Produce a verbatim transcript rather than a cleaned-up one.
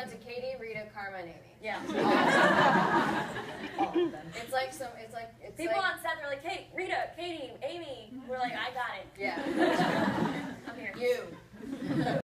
out to Katie, Rita, Karma, and Amy. Yeah. All of them. It's like some. It's like it's people like, on set. They're like, "Hey, Rita, Katie, Amy." We're like, "I got it." Yeah.